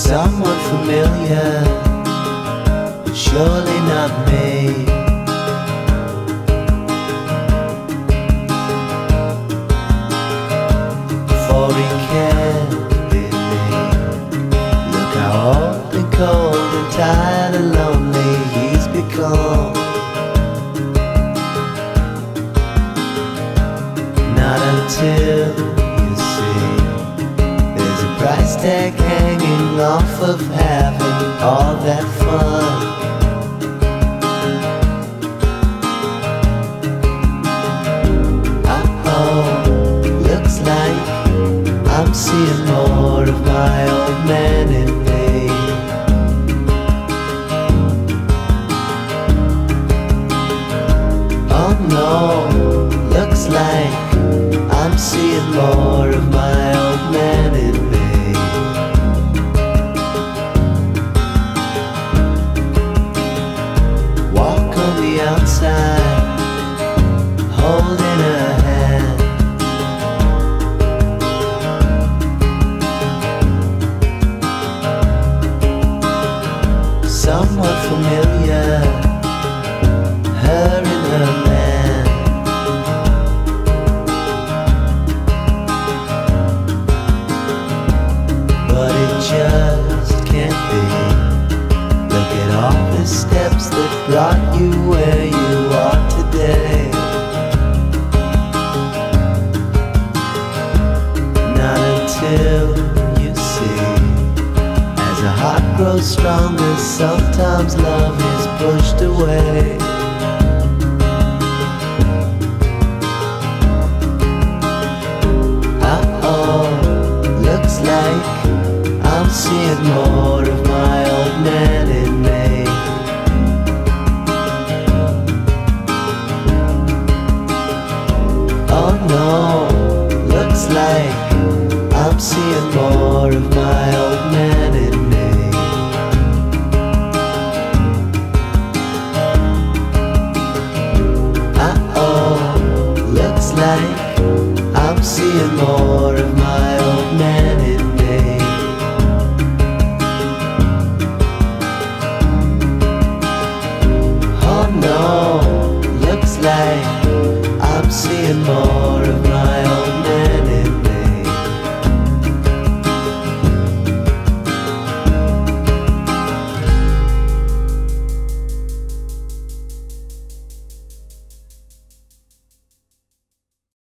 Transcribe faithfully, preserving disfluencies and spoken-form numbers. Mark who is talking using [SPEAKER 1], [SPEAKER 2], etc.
[SPEAKER 1] Someone familiar, but surely not me. For he can't be me. Look how old and cold and tired and lonely he's become. Not until you see there's a price tag hanging off of having all that fun. Uh-oh, looks like I'm seeing more of my old man in me. Oh no, looks like I'm seeing more of my old man in me. Walk on the outside, holding her hand. Somewhat familiar, her and her man. But it just can't be. Look at all the steps that brought you where you are today. Not until you see, as a heart grows stronger, sometimes love is pushed away. Uh-oh, looks like I'm seeing more of my old man in me. Oh no, looks like I'm seeing more of my old man in me. Uh-oh, looks like I'm seeing more of my old man.